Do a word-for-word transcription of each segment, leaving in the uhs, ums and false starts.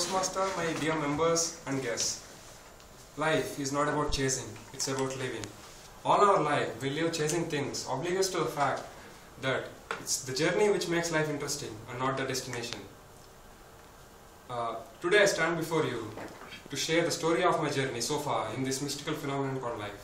Toastmaster, my dear members and guests. Life is not about chasing, it's about living. All our life, we live chasing things, oblivious to the fact that it's the journey which makes life interesting and not the destination. Uh, today I stand before you to share the story of my journey so far in this mystical phenomenon called life.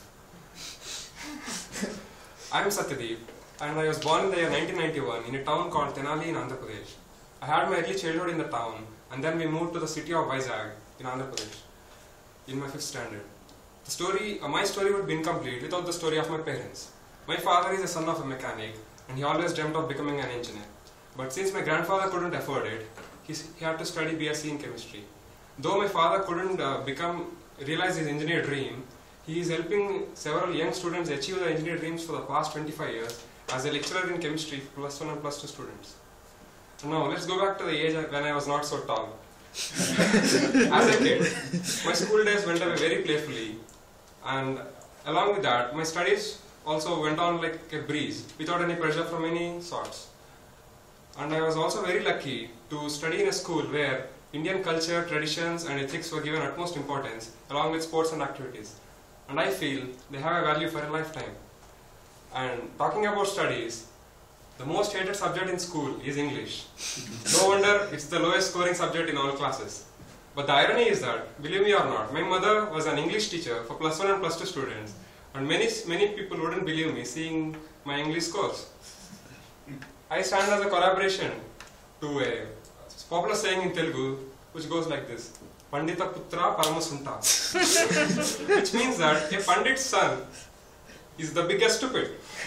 I am Satyadeep and I was born in the year nineteen ninety-one in a town called Tenali in Andhra Pradesh. I had my early childhood in the town and then we moved to the city of Vizag in Andhra Pradesh in my fifth standard. The story, uh, my story would be incomplete without the story of my parents. My father is the son of a mechanic and he always dreamt of becoming an engineer. But since my grandfather couldn't afford it, he, he had to study B S c in chemistry. Though my father couldn't uh, become, realize his engineer dream, he is helping several young students achieve their engineer dreams for the past twenty-five years as a lecturer in chemistry for plus one and plus two students. Now let's go back to the age when I was not so tall. As a kid, my school days went away very playfully, and along with that, my studies also went on like a breeze without any pressure from any sorts. And I was also very lucky to study in a school where Indian culture, traditions and ethics were given utmost importance along with sports and activities. And I feel they have a value for a lifetime. And talking about studies, the most hated subject in school is English. No wonder it's the lowest scoring subject in all classes. But the irony is that, believe me or not, my mother was an English teacher for plus one and plus two students, and many, many people wouldn't believe me seeing my English scores. I stand as a collaboration to a popular saying in Telugu which goes like this: Pandita Putra Paramasunta, which means that a Pandit's son is the biggest stupid.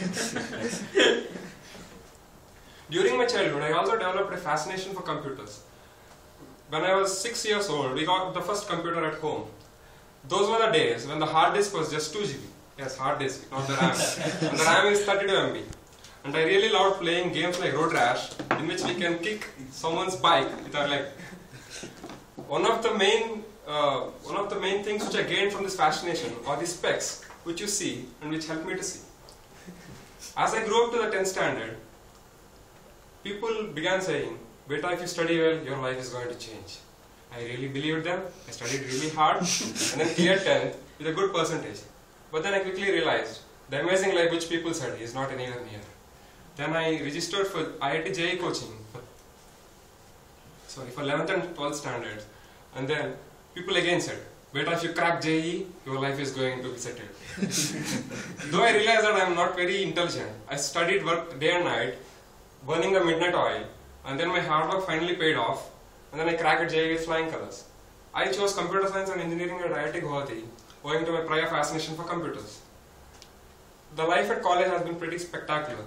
During my childhood, I also developed a fascination for computers. When I was six years old, we got the first computer at home. Those were the days when the hard disk was just two G B. Yes, hard disk, not the RAM. And the RAM is thirty-two M B. And I really loved playing games like Road Rash, in which we can kick someone's bike with our leg. One of the main, uh, one of the main things which I gained from this fascination are the specs which you see and which help me to see. As I grew up to the tenth standard, people began saying, "Beta, if you study well, your life is going to change." I really believed them. I studied really hard and then cleared tenth with a good percentage. But then I quickly realized the amazing life which people study is not anywhere near. Then I registered for I I T J E E coaching for, sorry, for eleventh and twelfth standards. And then people again said, "Beta, if you crack J E E, your life is going to be settled." Though I realized that I am not very intelligent, I studied work day and night, burning the midnight oil, and then my hard work finally paid off, and then I cracked J E E with flying colors. I chose computer science and engineering at I I T Guwahati, owing to my prior fascination for computers. The life at college has been pretty spectacular.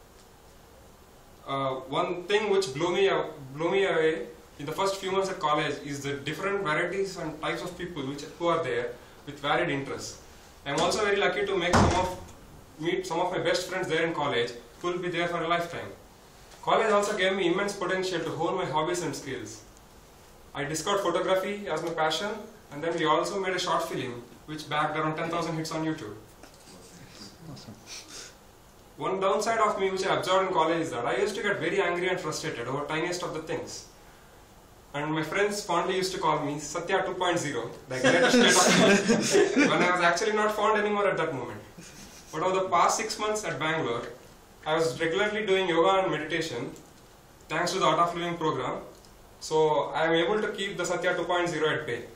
Uh, one thing which blew me, uh, blew me away in the first few months at college is the different varieties and types of people which, who are there with varied interests. I am also very lucky to make some of, meet some of my best friends there in college who will be there for a lifetime. College also gave me immense potential to hone my hobbies and skills. I discovered photography as my passion, and then we also made a short film which bagged around ten thousand hits on YouTube. Awesome. One downside of me which I observed in college is that I used to get very angry and frustrated over tiniest of the things. And my friends fondly used to call me Satya two point oh, the greatest state of me, when I was actually not fond anymore at that moment. But over the past six months at Bangalore, I was regularly doing yoga and meditation thanks to the Art of Living program. So I am able to keep the Satya two point oh at bay.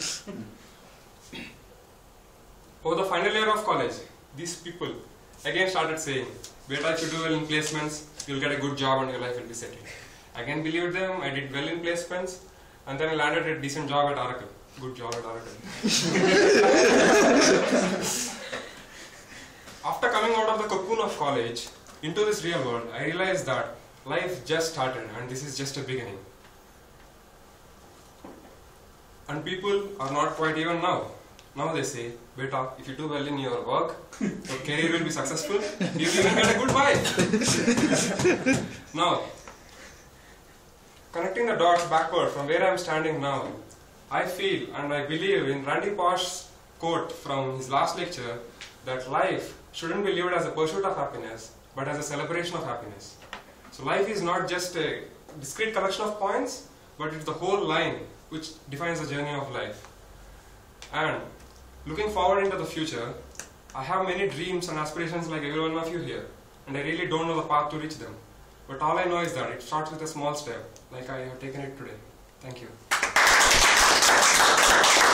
Over the final year of college, these people again started saying, "Beta, if you do well in placements, you'll get a good job and your life will be settled." I again believed them, I did well in placements, and then I landed a decent job at Oracle. Good job at Oracle. After coming out of the cocoon of college into this real world, I realized that life just started and this is just a beginning. And people are not quite even now. Now they say, "Beta, if you do well in your work, your career will be successful, you will even get a good wife." Now, connecting the dots backward from where I am standing now, I feel and I believe in Randy Pausch's quote from his last lecture that life shouldn't be lived as a pursuit of happiness, but as a celebration of happiness. So life is not just a discrete collection of points, but it's the whole line which defines the journey of life. And looking forward into the future, I have many dreams and aspirations like every one of you here, and I really don't know the path to reach them. But all I know is that it starts with a small step, like I have taken it today. Thank you.